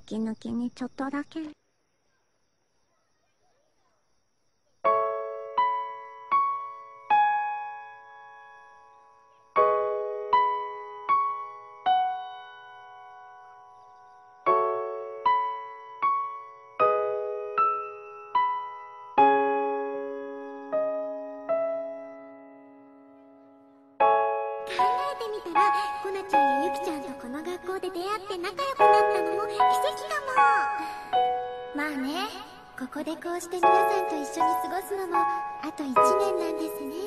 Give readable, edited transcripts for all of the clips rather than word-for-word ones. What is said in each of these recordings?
息抜きにちょっとだけ。 考えてみたら、コナちゃんやユキちゃんとこの学校で出会って仲良くなったのも奇跡かも。まあね、ここでこうして皆さんと一緒に過ごすのもあと1年なんですね。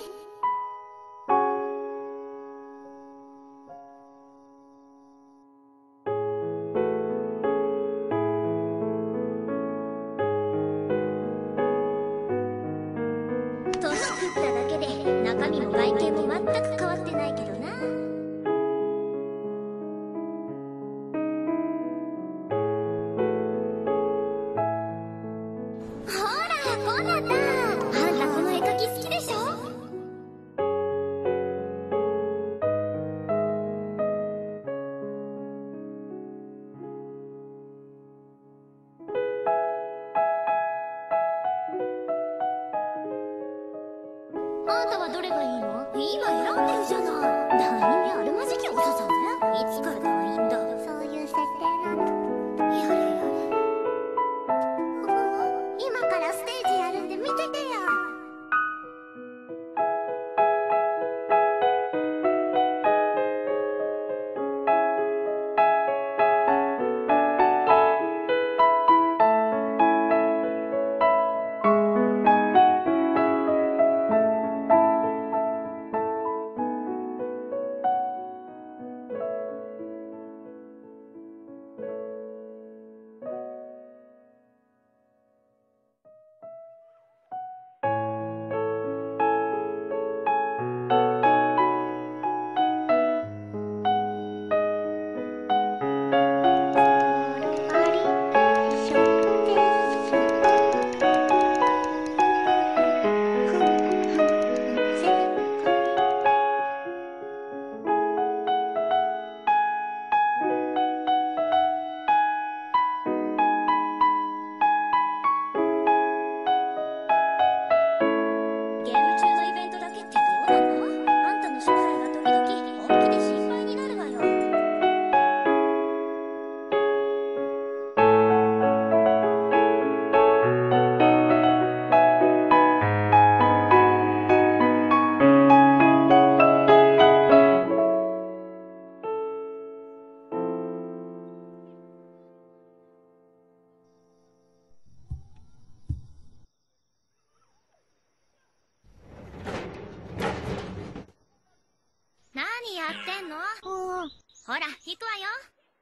年食っただけで中身も外見も全く変わってないけどな。ほら、コナタ、あんたこの絵描き好きでしょ？あんたはどれがいいの？今選んでるじゃない。団員にあるまじき遅さね。いつから団員だ？そういう設定なんだ。やれやれ。ほほほ、今からステージやるんで見ててよ。ゲーム中のイベントだけってどうなの？あんたの将来が時々本気で心配になるわよ。何やってんの？ほら、行くわよ。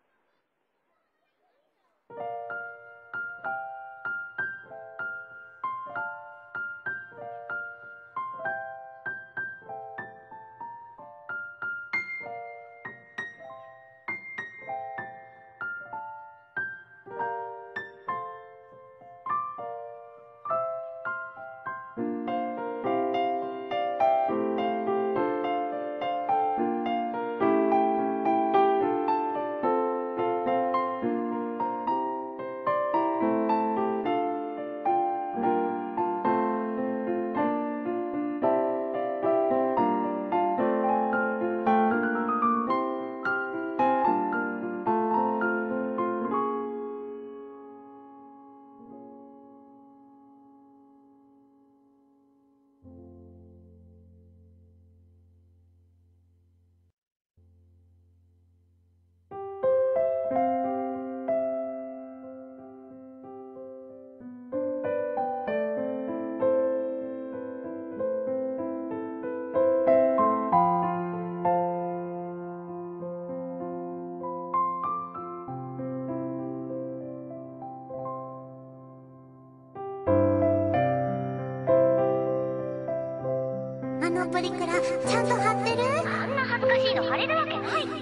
あのプリクラ、ちゃんと貼ってる？あんな恥ずかしいの貼れるわけないって。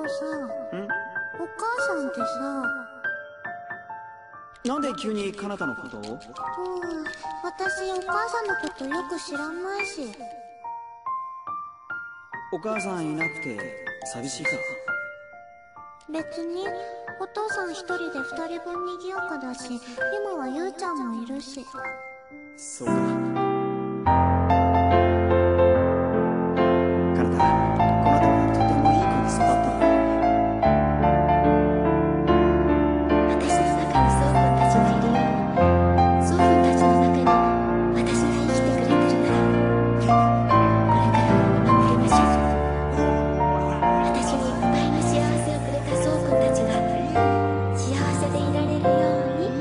とさ、 んお母さんってさ、 なんで急に彼方のことを？ 私お母さんのことよく知らないし。 お母さんいなくて寂しいか？ 別にお父さん一人で二人分にぎやかだし、今はゆうちゃんもいるし。 そうか。彼方、この後はとてもいい子に育ったよ。 私の中にそうくんたちがいるように、そうくんたちの中に私が生きてくれてるなら、これからも見守りましょう。私にいっぱいの幸せをくれたそうくんたちが幸せでいられるように。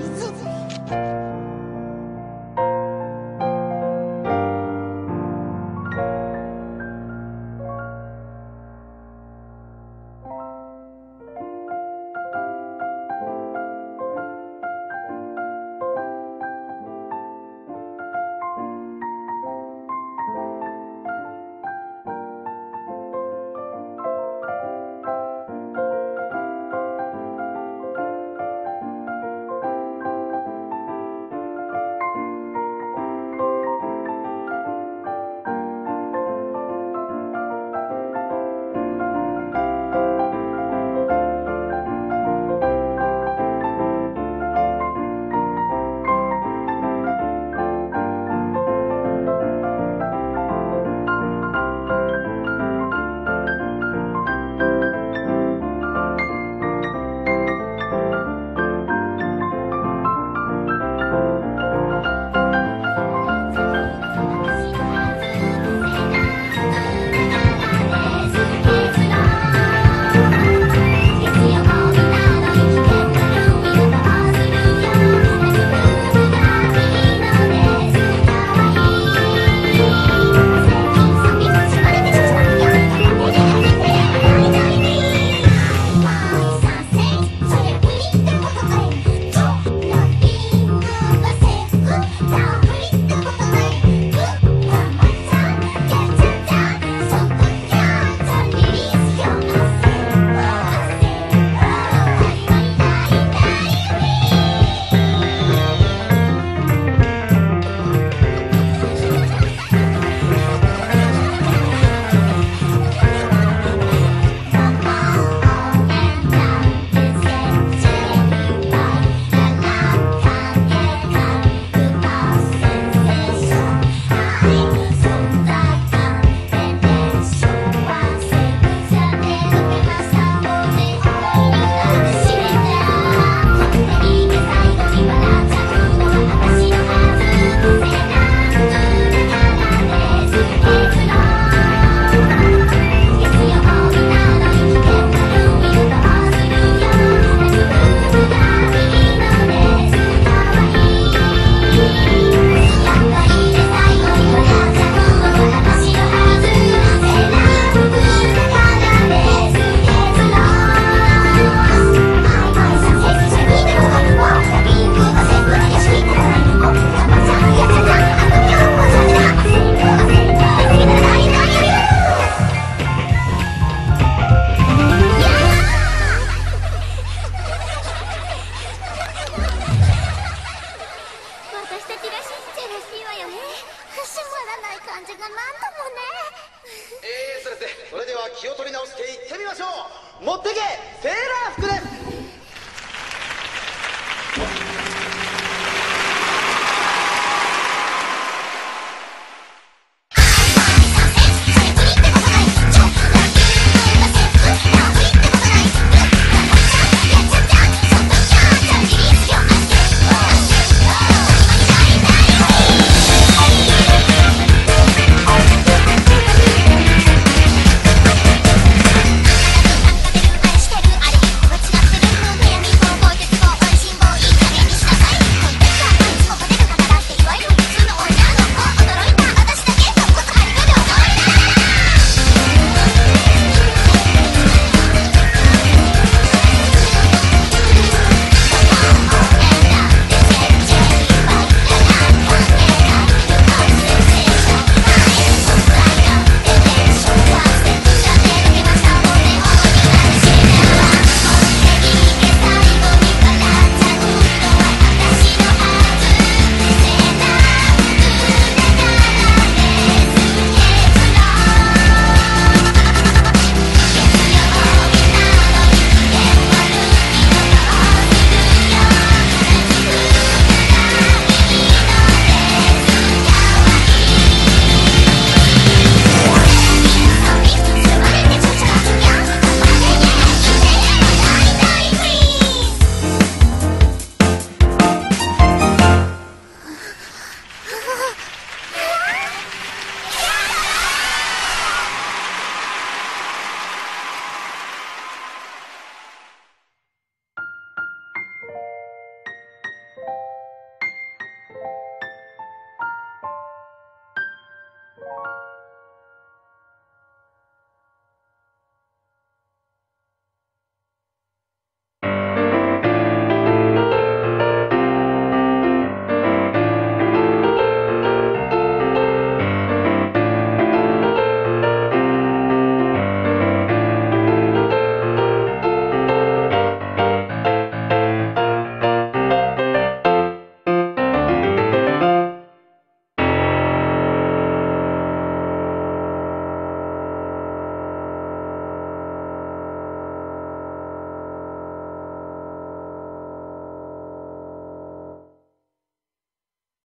私たちらしいっちゃらしいわよね。閉まらない感じがなんともね。 それでは気を取り直していってみましょう。持ってけセーラー服です。